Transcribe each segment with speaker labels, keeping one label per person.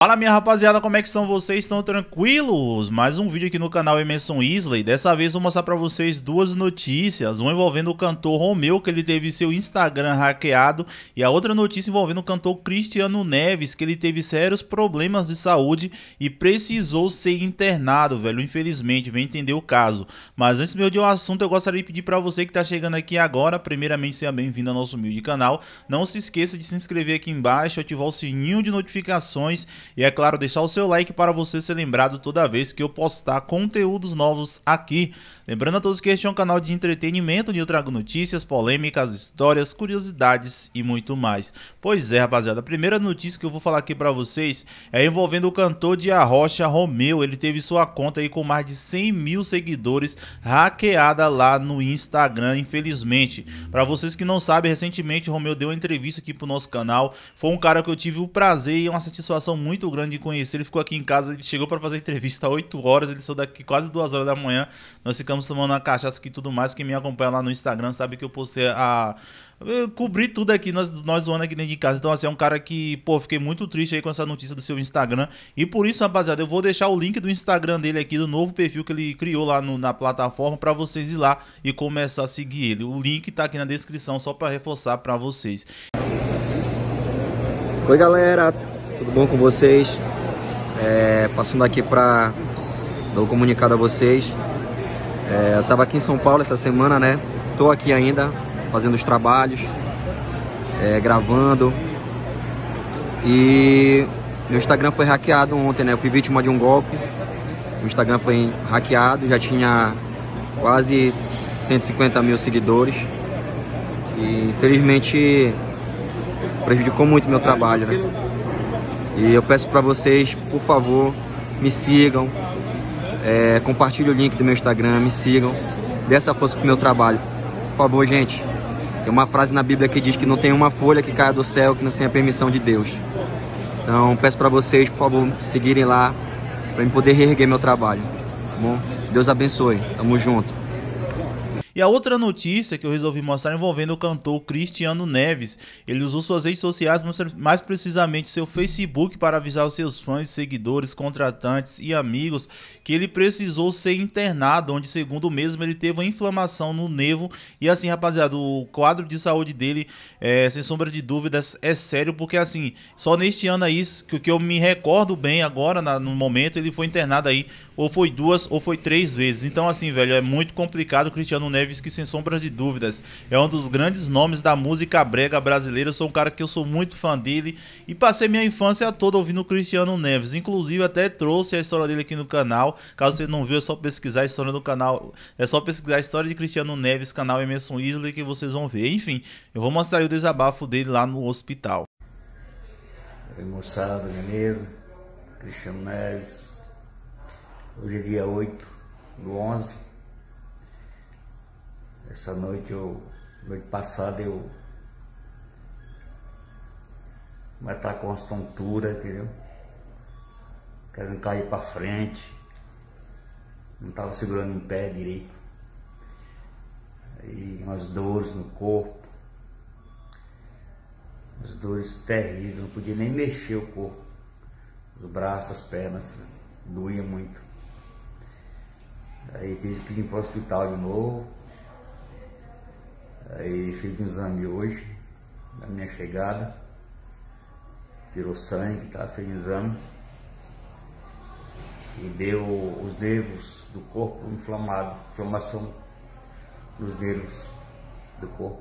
Speaker 1: Fala minha rapaziada, como é que estão vocês? Estão tranquilos? Mais um vídeo aqui no canal Emerson Isley. Dessa vez vou mostrar pra vocês duas notícias. Uma envolvendo o cantor Romeu, que ele teve seu Instagram hackeado. E a outra notícia envolvendo o cantor Cristiano Neves, que ele teve sérios problemas de saúde e precisou ser internado, velho. Infelizmente, vem entender o caso. Mas antes meu de um assunto, eu gostaria de pedir pra você que tá chegando aqui agora, primeiramente seja bem-vindo ao nosso humilde canal. Não se esqueça de se inscrever aqui embaixo, ativar o sininho de notificações. E é claro, deixar o seu like para você ser lembrado toda vez que eu postar conteúdos novos aqui. Lembrando a todos que este é um canal de entretenimento, onde eu trago notícias, polêmicas, histórias, curiosidades e muito mais. Pois é, rapaziada, a primeira notícia que eu vou falar aqui para vocês é envolvendo o cantor de Arrocha, Romeu. Ele teve sua conta aí com mais de 100 mil seguidores hackeada lá no Instagram, infelizmente. Para vocês que não sabem, recentemente o Romeu deu uma entrevista aqui pro nosso canal. Foi um cara que eu tive o prazer e uma satisfação muito grande de conhecer. Ele ficou aqui em casa, ele chegou para fazer entrevista às 8 horas, ele saiu daqui quase 2 horas da manhã. Nós ficamos tomando uma cachaça aqui e tudo mais. Quem me acompanha lá no Instagram sabe que eu postei eu cobri tudo aqui, nós zoando aqui dentro de casa. Então assim, é um cara que, pô, fiquei muito triste aí com essa notícia do seu Instagram. E por isso, rapaziada, eu vou deixar o link do Instagram dele aqui, do novo perfil que ele criou lá na plataforma, pra vocês ir lá e começar a seguir ele. O link tá aqui na descrição, só pra reforçar pra vocês.
Speaker 2: Oi galera, tudo bom com vocês? Passando aqui para dar um comunicado a vocês. Eu tava aqui em São Paulo essa semana, né? Tô aqui ainda, fazendo os trabalhos, gravando. E meu Instagram foi hackeado ontem, né? Eu fui vítima de um golpe. O Instagram foi hackeado, já tinha quase 150 mil seguidores. E infelizmente prejudicou muito meu trabalho, né? E eu peço para vocês, por favor, me sigam, compartilhe o link do meu Instagram, me sigam, dê essa força pro meu trabalho. Por favor, gente, tem uma frase na Bíblia que diz que não tem uma folha que caia do céu que não tenha a permissão de Deus. Então, peço para vocês, por favor, seguirem lá, para eu poder reerguer meu trabalho, tá bom? Deus abençoe, tamo junto.
Speaker 1: E a outra notícia que eu resolvi mostrar envolvendo o cantor Cristiano Neves. Ele usou suas redes sociais, mais precisamente seu Facebook, para avisar os seus fãs, seguidores, contratantes e amigos que ele precisou ser internado, onde, segundo o mesmo, ele teve uma inflamação no nervo. E assim, rapaziada, o quadro de saúde dele, sem sombra de dúvidas, é sério, porque assim, só neste ano aí, que eu me recordo bem agora, no momento, ele foi internado aí, ou foi 2 ou foi 3 vezes. Então assim, velho, é muito complicado. O Cristiano Neves, que sem sombras de dúvidas é um dos grandes nomes da música brega brasileira. Eu sou um cara que eu sou muito fã dele e passei minha infância toda ouvindo o Cristiano Neves. Inclusive até trouxe a história dele aqui no canal. Caso você não viu, é só pesquisar a história do canal. É só pesquisar a história de Cristiano Neves, canal Emerson Isley, que vocês vão ver. Enfim, eu vou mostrar aí o desabafo dele lá no hospital.
Speaker 3: Oi moçada, beleza? Cristiano Neves. Hoje é dia 8/11. Essa noite passada eu vai estar com as tonturas, entendeu? Querendo cair para frente. Não estava segurando em pé direito. Aí umas dores no corpo. Umas dores terríveis, não podia nem mexer o corpo. Os braços, as pernas, doía muito. Aí tive que ir para o hospital de novo. Aí fiz um exame hoje, na minha chegada. Tirou sangue, tá? Fez um exame. E deu os nervos do corpo inflamados, inflamação dos nervos do corpo.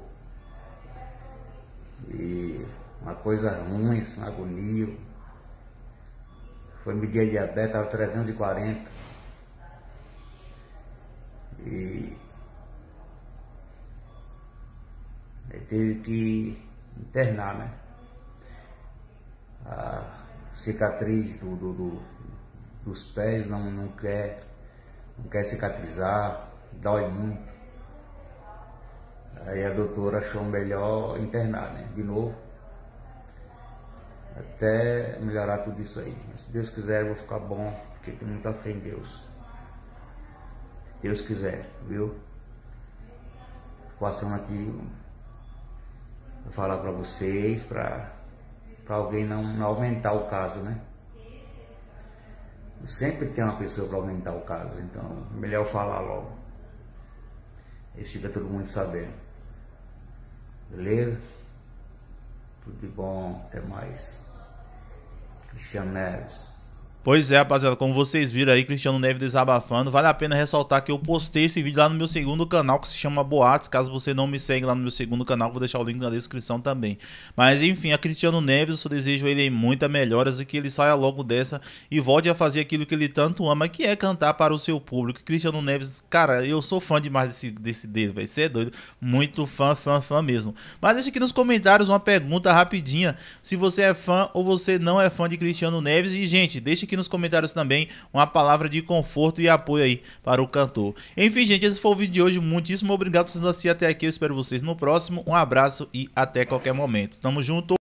Speaker 3: E uma coisa ruim, assim, uma agonia. Foi medir a diabetes, estava 340. E teve que internar, né? A cicatriz dos pés não quer cicatrizar, dói muito. Aí a doutora achou melhor internar, né? De novo, até melhorar tudo isso aí. Mas se Deus quiser eu vou ficar bom, porque tem muita fé em Deus. Deus quiser, viu? Tô passando aqui pra falar pra vocês, pra alguém não aumentar o caso, né? Sempre tem uma pessoa para aumentar o caso, então melhor falar logo. Aí fica todo mundo sabendo. Beleza? Tudo de bom, até mais. Cristiano Neves.
Speaker 1: Pois é, rapaziada, como vocês viram aí, Cristiano Neves desabafando. Vale a pena ressaltar que eu postei esse vídeo lá no meu segundo canal, que se chama Boatos. Caso você não me segue lá no meu segundo canal, vou deixar o link na descrição também. Mas enfim, a Cristiano Neves, eu só desejo a ele muitas melhoras e que ele saia logo dessa e volte a fazer aquilo que ele tanto ama, que é cantar para o seu público. Cristiano Neves, cara, eu sou fã demais desse dele, vai ser doido. Muito fã mesmo. Mas deixa aqui nos comentários uma pergunta rapidinha, se você é fã ou você não é fã de Cristiano Neves. E gente, deixa aqui nos comentários também uma palavra de conforto e apoio aí para o cantor. Enfim, gente, esse foi o vídeo de hoje. Muitíssimo obrigado por vocês assistirem até aqui. Eu espero vocês no próximo. Um abraço e até qualquer momento. Tamo junto.